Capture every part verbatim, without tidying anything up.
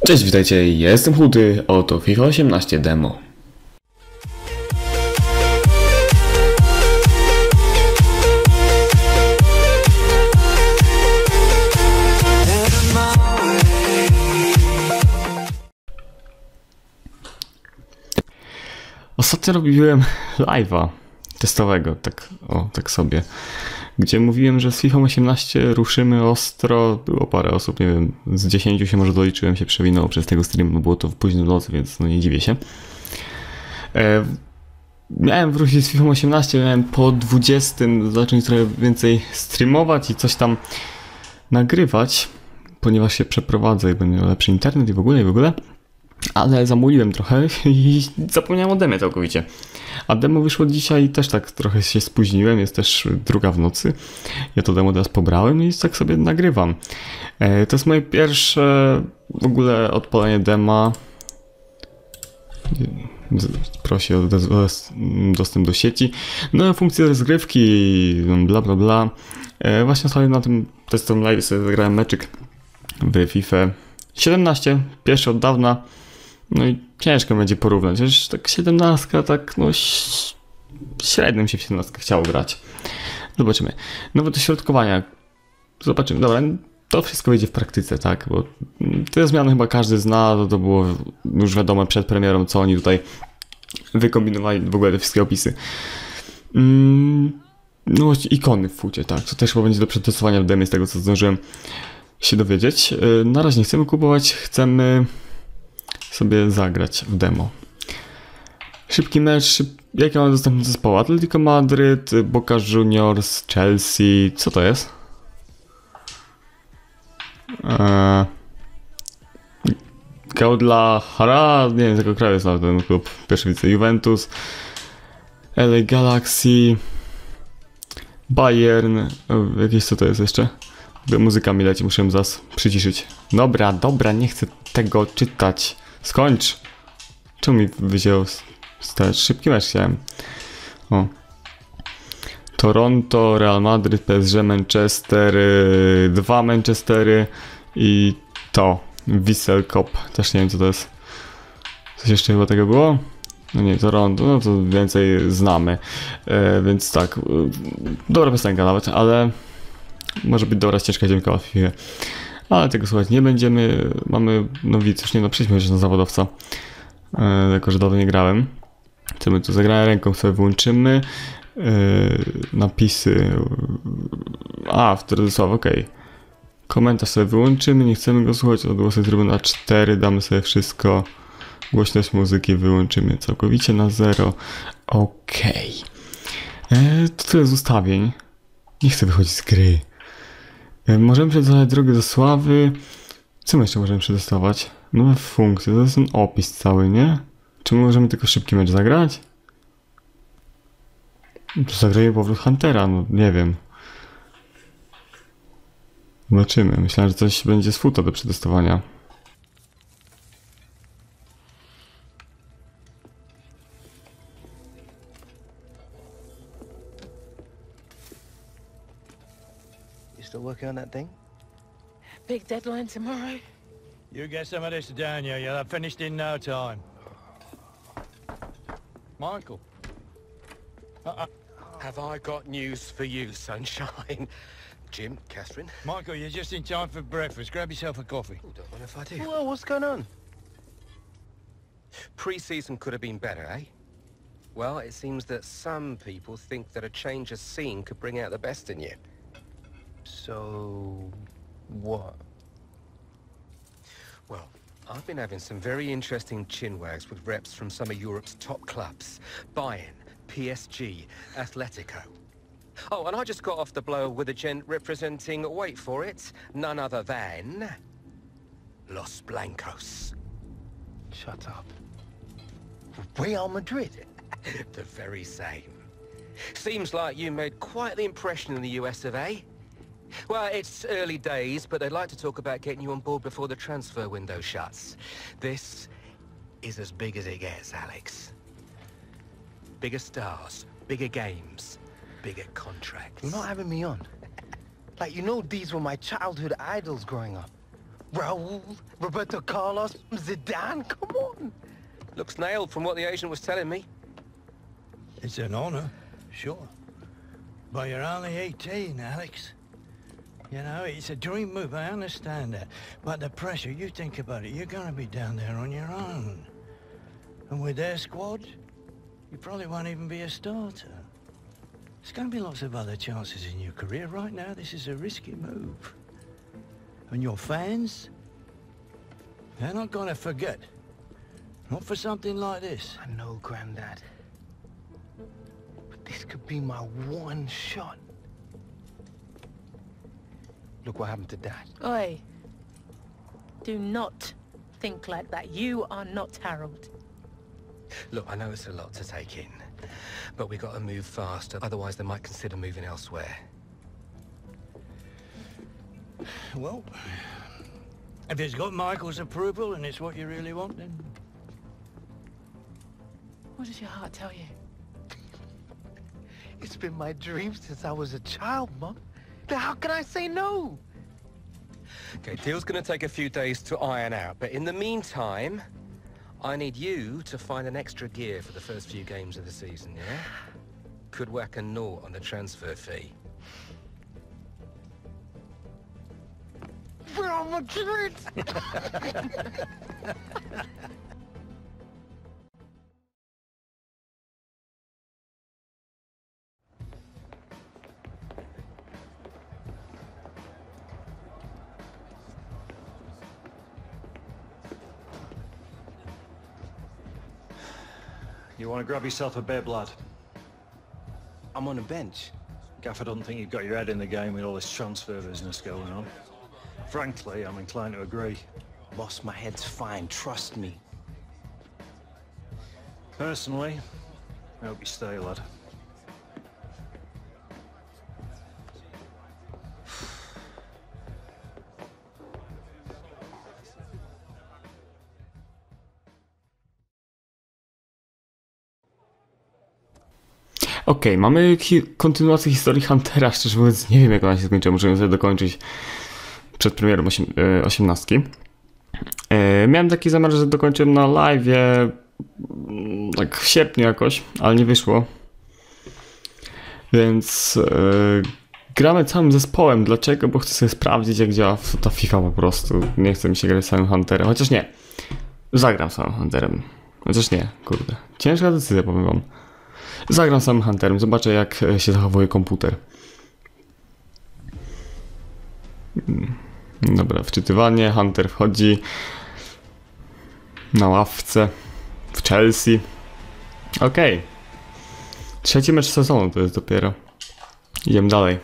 Cześć, witajcie, ja jestem Chudy, oto FIFA osiemnaście demo. Ostatnio robiłem live'a testowego, tak, o, tak sobie, gdzie mówiłem, że z FIFA osiemnaście ruszymy ostro. Było parę osób, nie wiem, z dziesięciu się może doliczyłem, się przewinęło przez tego streamu, było to w późnym nocy, więc no nie dziwię się. E, miałem wrócić z FIFA osiemnaście, miałem po dwudziestym zacząć trochę więcej streamować i coś tam nagrywać, ponieważ się przeprowadzę i będę miał lepszy internet i w ogóle, i w ogóle. Ale zamuliłem trochę i zapomniałem o demie całkowicie. A demo wyszło dzisiaj, też tak trochę się spóźniłem, jest też druga w nocy. Ja to demo teraz pobrałem i tak sobie nagrywam. E, to jest moje pierwsze w ogóle odpalenie dema. Prosi o dostęp do sieci. No, funkcje rozgrywki, bla bla bla. E, właśnie sobie na tym testowym live sobie zagrałem meczyk w FIFA siedemnaście, pierwszy od dawna. No i ciężko będzie porównać, chociaż tak siedemnastka, tak no średnio się w siedemnastkę chciało grać. Zobaczymy. Nowe dośrodkowania. Zobaczymy. Dobra, to wszystko wyjdzie w praktyce, tak? Bo te zmiany chyba każdy zna, to, to było już wiadomo przed premierą, co oni tutaj wykombinowali, w ogóle te wszystkie opisy. Mm, no ikony w fucie, tak? To też chyba będzie do przetestowania w demie, z tego co zdążyłem się dowiedzieć. Na razie nie chcemy kupować, chcemy sobie zagrać w demo. Szybki mecz, szyb... jakie mamy dostępne zespoły? Atletico Madryt, Boca Juniors, Chelsea, co to jest? Eee... Guadalajara, nie wiem z jakiego kraju jest nawet ten klub, pierwszy wice Juventus, L A Galaxy, Bayern, jakieś co to jest jeszcze? Muzyka mi leci, muszę zaraz przyciszyć. Dobra, dobra, nie chcę tego czytać. Skończ. Czemu mi wyzięło stać? Szybki mecz chciałem. O. Toronto, Real Madrid, P S G, Manchester, yy, dwa Manchestery i to. Vissel Koop. Też nie wiem co to jest. Coś jeszcze chyba tego było? No nie, Toronto, no to więcej znamy. E, więc tak. Dobra piosenka nawet, ale może być dobra ścieżka dźwiękowa w chwilę. Ale tego słuchać nie będziemy. Mamy nowic, już nie no, przejdźmy już na zawodowca. E, jako, że dawno nie grałem. Co my tu zagrałem ręką, sobie wyłączymy. E, napisy. A, w Wtedy okej. Okay. Komentarz sobie wyłączymy, nie chcemy go słuchać. Odgłosy zrobimy na cztery, damy sobie wszystko. Głośność muzyki wyłączymy całkowicie na zero. Okej. Okay. To tyle z ustawień. Nie chcę wychodzić z gry. Możemy przetestować drogę do sławy. Co my jeszcze możemy przetestować? Nowe funkcje, to jest ten opis cały, nie? Czy my możemy tylko szybki mecz zagrać? Zagrajmy powrót Huntera, no nie wiem. Zobaczymy. Myślałem, że coś będzie z futa do przetestowania. Still working on that thing? Big deadline tomorrow. You get some of this down here, you'll have finished in no time. Michael. Uh-uh. Have I got news for you, sunshine? Jim, Catherine? Michael, you're just in time for breakfast. Grab yourself a coffee. Oh, don't mind if I do. Well, what's going on? Pre-season could have been better, eh? Well, it seems that some people think that a change of scene could bring out the best in you. So, what? Well, I've been having some very interesting chinwags with reps from some of Europe's top clubs. Bayern, P S G, Atletico. Oh, and I just got off the blow with a gent representing, wait for it, none other than Los Blancos. Shut up. Real Madrid? The very same. Seems like you made quite the impression in the U S of A. Well, it's early days, but they'd like to talk about getting you on board before the transfer window shuts. This is as big as it gets, Alex. Bigger stars, bigger games, bigger contracts. You're not having me on. Like, you know these were my childhood idols growing up. Raul, Roberto Carlos, Zidane, come on. Looks nailed from what the agent was telling me. It's an honor, sure. But you're only eighteen, Alex. You know, it's a dream move, I understand that. But the pressure, you think about it, you're gonna be down there on your own. And with their squad, you probably won't even be a starter. There's gonna be lots of other chances in your career. Right now, this is a risky move. And your fans, they're not gonna forget. Not for something like this. I know, Grandad. But this could be my one shot. Look what happened to Dad. Oi. Do not think like that. You are not Harold. Look, I know it's a lot to take in, but we got to move fast, otherwise they might consider moving elsewhere. Well, if it's got Michael's approval and it's what you really want, then... What does your heart tell you? It's been my dream since I was a child, Mum. Then how can I say no? Okay, deal's gonna take a few days to iron out, but in the meantime, I need you to find an extra gear for the first few games of the season, yeah? Could whack a naught on the transfer fee. Real Madrid! You want to grab yourself a bib, lad? I'm on the bench. Gaffer doesn't think you've got your head in the game with all this transfer business going on. Frankly, I'm inclined to agree. Boss, my head's fine, trust me. Personally, I hope you stay, lad. Okej, okay, mamy hi kontynuację historii Huntera, szczerze mówiąc nie wiem jak ona się skończyła, muszę ją sobie dokończyć przed premierą osiemnastki. E, miałem taki zamiar, że dokończę na live'ie tak w sierpniu jakoś, ale nie wyszło. Więc e, gramy całym zespołem. Dlaczego? Bo chcę sobie sprawdzić jak działa ta FIFA po prostu. Nie chcę mi się grać samym Hunterem, chociaż nie. Zagram samym Hunterem. Chociaż nie, kurde. Ciężka decyzja, powiem wam. Zagram samym Hunterem, zobaczę jak się zachowuje komputer. Dobra, wczytywanie, Hunter wchodzi na ławce w Chelsea. Okej. Okay. Trzeci mecz sezonu to jest dopiero. Idziemy dalej.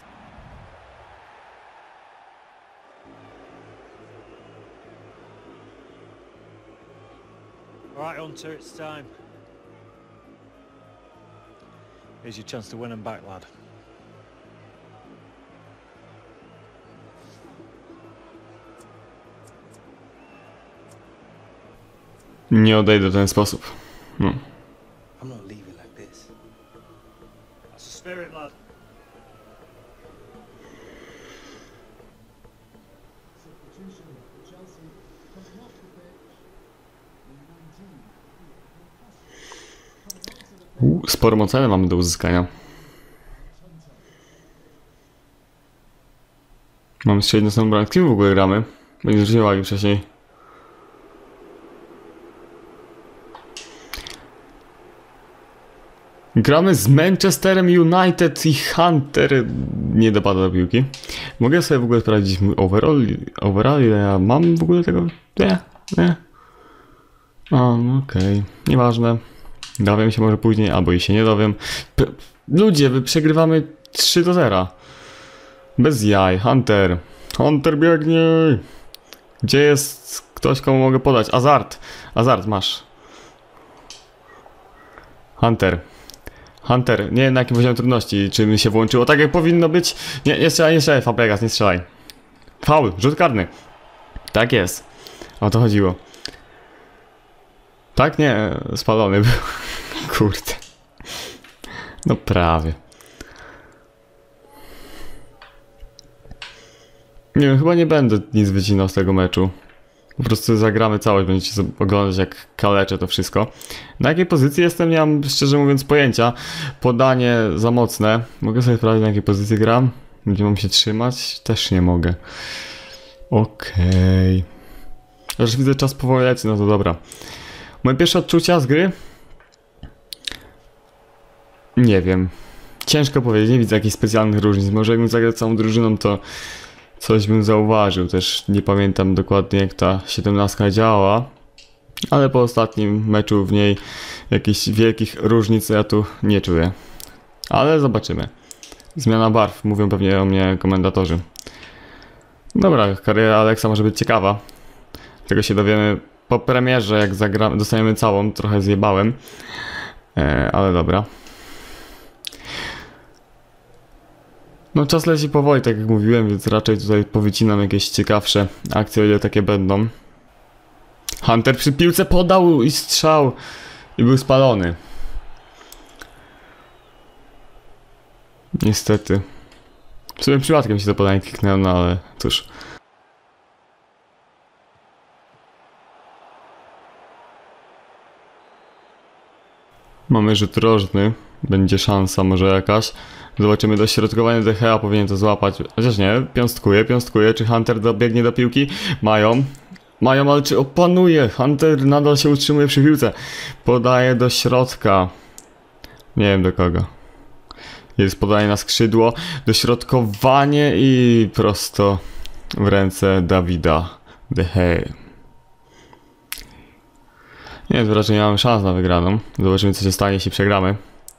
Right, Hunter, it's time. Here's your chance to win him back, lad. Nie odejdę w ten sposób. No. I'm not leaving like this. That's the spirit, lad. U, sporą ocenę mamy do uzyskania. Mamy strzelić na samą bramkę. Kim w ogóle gramy? Bo nie zwróciłem uwagi wcześniej. Gramy z Manchesterem United i Hunter nie dopada do piłki. Mogę sobie w ogóle sprawdzić mój overall, overall ile ja mam w ogóle tego? Nie, nie. A, okej, okay. Nieważne. Dowiem się może później, albo i się nie dowiem. P Ludzie, wy przegrywamy trzy do zera. Bez jaj. Hunter. Hunter biegnie. Gdzie jest ktoś, komu mogę podać? Azart. Azart, masz. Hunter. Hunter. Nie wiem na jakim poziomie trudności. Czy mi się włączyło tak jak powinno być? Nie, nie strzelaj, nie strzelaj. Fabregas, nie strzelaj. Faul. Rzut karny. Tak jest. O to chodziło. Tak? Nie, spalony był. Kurde. No prawie. Nie wiem, chyba nie będę nic wycinał z tego meczu. Po prostu zagramy całość, będziecie sobie oglądać jak kaleczę to wszystko. Na jakiej pozycji jestem, nie mam szczerze mówiąc pojęcia. Podanie za mocne. Mogę sobie sprawdzić, na jakiej pozycji gram? Gdzie mam się trzymać? Też nie mogę. Okej. Okay. Już widzę, czas powoli leci, no to dobra. Moje pierwsze odczucia z gry? Nie wiem. Ciężko powiedzieć, nie widzę jakichś specjalnych różnic. Może jakbym zagrał całą drużyną, to coś bym zauważył. Też nie pamiętam dokładnie, jak ta siedemnastka działała. Ale po ostatnim meczu w niej jakichś wielkich różnic ja tu nie czuję. Ale zobaczymy. Zmiana barw, mówią pewnie o mnie komentatorzy. Dobra, kariera Alexa może być ciekawa. Tego się dowiemy po premierze, jak zagramy, dostaniemy całą. Trochę zjebałem. E, ale dobra. No czas leci powoli, tak jak mówiłem, więc raczej tutaj powycinam jakieś ciekawsze akcje, o ile takie będą. Hunter przy piłce podał i strzał. I był spalony. Niestety. W sumie przypadkiem się to podanie kliknęło, no ale cóż. Mamy rzut rożny. Będzie szansa może jakaś. Zobaczymy dośrodkowanie D H A, powinien to złapać. Chociaż nie, piąstkuje, piąstkuje. Czy Hunter dobiegnie do piłki? Mają. Mają, ale czy opanuje? Hunter nadal się utrzymuje przy piłce. Podaje do środka. Nie wiem do kogo. Jest podanie na skrzydło. Dośrodkowanie i prosto w ręce Dawida De Gea. Nie, wrażenie mamy szans na wygraną. Zobaczymy, co się stanie, jeśli przegramy.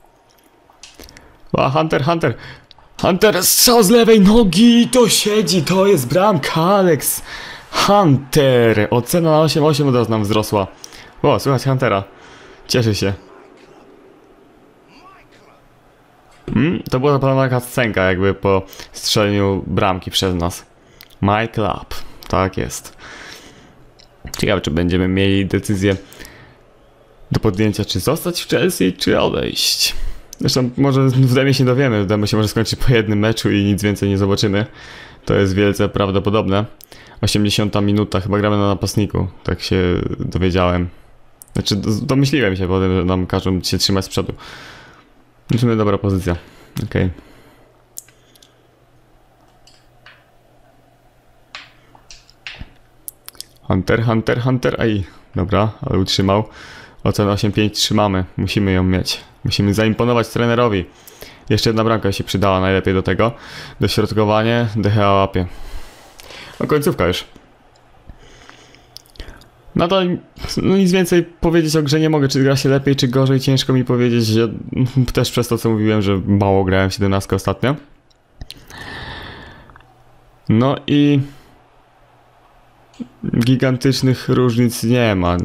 A, Hunter, Hunter! Hunter, strzał z lewej nogi! To siedzi, to jest bramka, Alex! Hunter! Ocena na osiem osiem od razu nam wzrosła. O, słychać Huntera. Cieszy się. Hmm, to była zaplanowana scenka jakby po strzeleniu bramki przez nas. My club. Tak jest. Ciekawe, czy będziemy mieli decyzję do podjęcia, czy zostać w Chelsea, czy odejść. Zresztą może w demie się dowiemy. Demo się może skończyć po jednym meczu i nic więcej nie zobaczymy. To jest wielce prawdopodobne. osiemdziesiąta minuta, chyba gramy na napastniku. Tak się dowiedziałem. Znaczy domyśliłem się potem, że nam każą się trzymać z przodu. W sumie dobra pozycja. Okej. Okay. Hunter, Hunter, Hunter. Aj, dobra, ale utrzymał. Ocenę osiem pięć trzymamy. Musimy ją mieć. Musimy zaimponować trenerowi. Jeszcze jedna bramka się przydała najlepiej do tego. Dośrodkowanie, D H A łapie. No końcówka już. Nadal no nic więcej powiedzieć o grze nie mogę, czy gra się lepiej, czy gorzej. Ciężko mi powiedzieć, że też przez to, co mówiłem, że mało grałem w siedemnastkę ostatnio. No i gigantycznych różnic nie ma.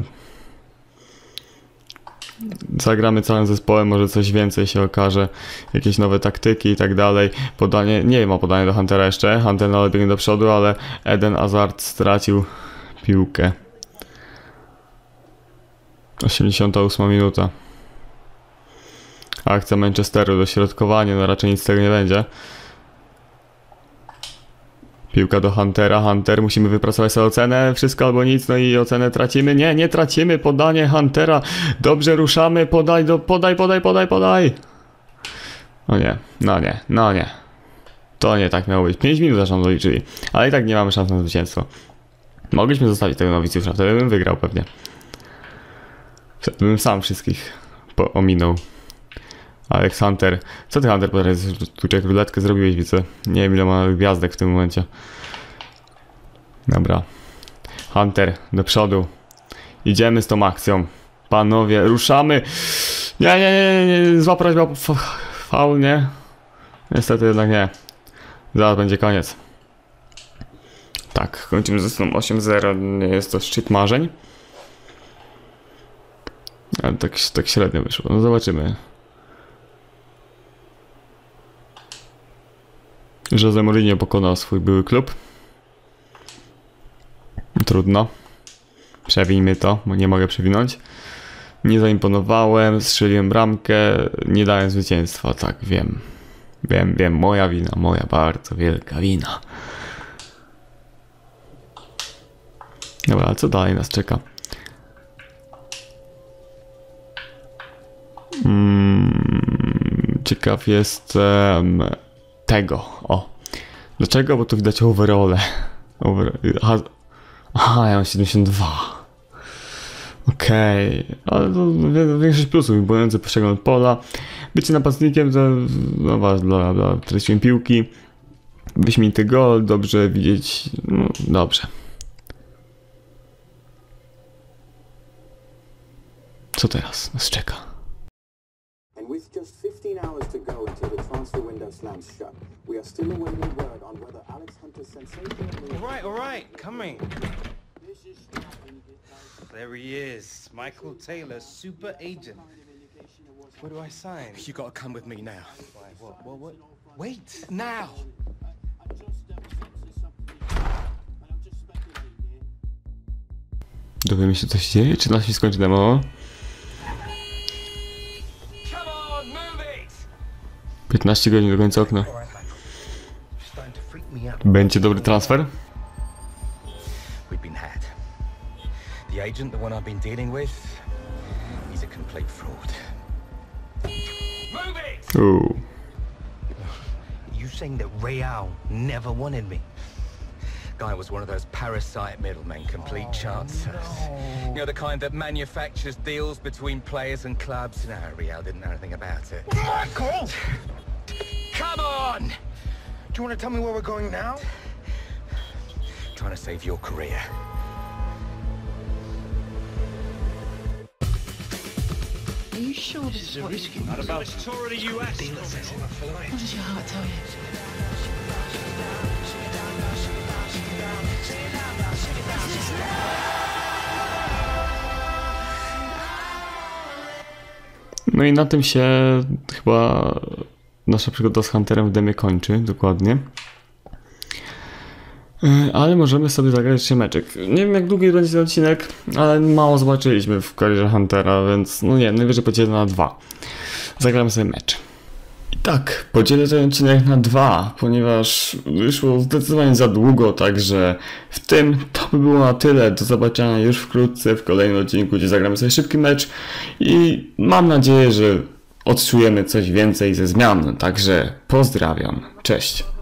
Zagramy całym zespołem, może coś więcej się okaże, jakieś nowe taktyki i tak dalej. Podanie, nie ma podania do Huntera jeszcze, Hunter nadal biegnie do przodu, ale Eden Hazard stracił piłkę. osiemdziesiąta ósma minuta. Akcja Manchesteru, dośrodkowanie, no raczej nic z tego nie będzie. Piłka do Huntera, Hunter, musimy wypracować sobie ocenę, wszystko albo nic, no i ocenę tracimy. Nie, nie tracimy, podanie Huntera, dobrze ruszamy, podaj, do, podaj, podaj, podaj, podaj. No nie, no nie, no nie. To nie tak miało być, pięć minut zresztą doliczyli, ale i tak nie mamy szans na zwycięstwo. Mogliśmy zostawić tego nowicjusza, wtedy bym wygrał pewnie. Wtedy bym sam wszystkich ominął. Alex Hunter. Co ty, Hunter, tu jak ruletkę zrobiłeś, widzę. Nie wiem, ile ma gwiazdek w tym momencie. Dobra. Hunter, do przodu. Idziemy z tą akcją. Panowie, ruszamy. Nie, nie, nie, nie, nie. Złapać miał faul, nie? Niestety jednak nie. Zaraz będzie koniec. Tak, kończymy ze sobą osiem zero. Nie jest to szczyt marzeń. Ale tak, tak średnio wyszło. No zobaczymy. Jose Mourinho pokonał swój były klub. Trudno. Przewijmy to, bo nie mogę przewinąć. Nie zaimponowałem, strzeliłem bramkę, nie dałem zwycięstwa. Tak, wiem. Wiem, wiem, moja wina, moja bardzo wielka wina. Dobra, a co dalej nas czeka? Mm, ciekaw jestem tego. O. Dlaczego? Bo tu widać overole. Over... Aha, aha, ja mam siedemdziesiąt dwa. Okej, okay. Ale to większość plusów. Bojący przegląd pola. Bycie napastnikiem to no ważne, bla bla, traciłem piłki. Wyśmienity gol, dobrze widzieć. No, dobrze. Co teraz nas czeka? And with just fifteen hours to go until the transfer window slams shut, we are still awaiting word on whether Alex Hunter's sensational... All right, all right, coming. There he is, Michael Taylor, super agent. Where do I sign? You gotta come with me now. Why, what, what, what? Wait, now! Dowiemy się, co się dzieje? Czy nas się skończy demo? piętnaście godzin do końca okna. Będzie dobry transfer? We've been had. The agent, the one I've been dealing with, he's a complete fraud. Move it! Ooh. You saying that Real never wanted me? Guy was one of those parasite middlemen, complete oh, chancers. No. You know, the kind that manufactures deals between players and clubs. No, Real didn't know anything about it. Michael! Come on! Do you want to tell me where we're going now? Trying to save your career. Are you sure this, this is what risky? Not about this tour of the U S. What does your heart tell you? No i na tym się chyba nasza przygoda z Hunterem w demie kończy, dokładnie. Ale możemy sobie zagrać jeszcze meczek. Nie wiem, jak długi będzie ten odcinek, ale mało zobaczyliśmy w karierze Huntera, więc no nie, najwyżej podzielę na dwa. Zagramy sobie mecz. I tak, podzielę ten odcinek na dwa, ponieważ wyszło zdecydowanie za długo, także w tym to by było na tyle. Do zobaczenia już wkrótce w kolejnym odcinku, gdzie zagramy sobie szybki mecz i mam nadzieję, że odczujemy coś więcej ze zmian. Także pozdrawiam, cześć.